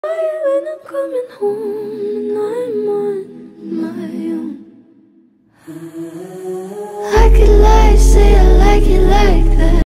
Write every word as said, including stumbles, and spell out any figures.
when I'm coming home and I'm on my own. I could lie, say I like it like that.